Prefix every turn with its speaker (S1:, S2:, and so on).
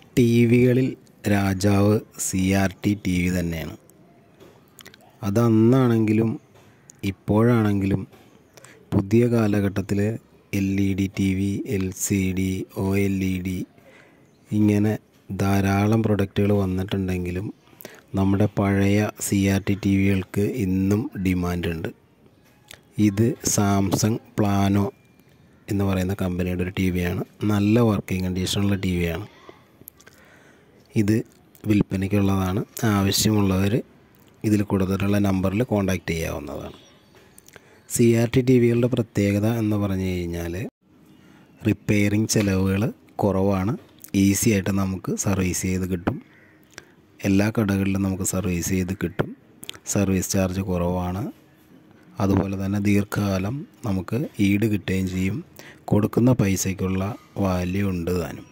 S1: T വികളിൽ രാജാവ് CRT TV തന്നെയാണ്. അതന്നാണെങ്കിലും ഇപ്പോഴാണെങ്കിലും പുതിയ കാലഘട്ടത്തിൽ LED TV, LCD, OLED ഇങ്ങനെ ധാരാളം പ്രൊഡക്റ്റുകൾ വന്നിട്ടുണ്ടെങ്കിലും നമ്മുടെ പഴയ CRT TVകൾക്ക് ഇന്നും ഡിമാൻഡുണ്ട്. ഇത് സാംസങ് പ്ലാനോ എന്ന് പറയുന്ന കമ്പനിയുടെ ഒരു TV ആണ്. നല്ല വർക്കിംഗ് കണ്ടീഷനുള്ള TV ആണ്. ഇത് വിൽപ്പനയ്ക്കുള്ളതാണ്. ആവശ്യമുള്ളവർ ഇതിൽ കൊടുത്തിട്ടുള്ള നമ്പറിൽ കോൺടാക്റ്റ് ചെയ്യാവുന്നതാണ്. CRT TVകളുടെ പ്രത്യേകത എന്ന് പറഞ്ഞു കഴിഞ്ഞാൽ റിപ്പയറിങ് ചിലവുകൾ കുറവാണ്. ഈസി ആയിട്ട് നമുക്ക് സർവീസ് ചെയ്ത് കിട്ടും. എല്ലാ കടകളിലും നമുക്ക് സർവീസ് ചെയ്ത് കിട്ടും. സർവീസ് ചാർജ് കുറവാണ്. അതുപോലെ തന്നെ ദീർഘകാലം നമുക്ക് ഈട് കിട്ടുകയും ചെയ്യും. കൊടുക്കുന്ന പൈസയ്ക്കുള്ള വാല്യൂ ഉണ്ട് താനും.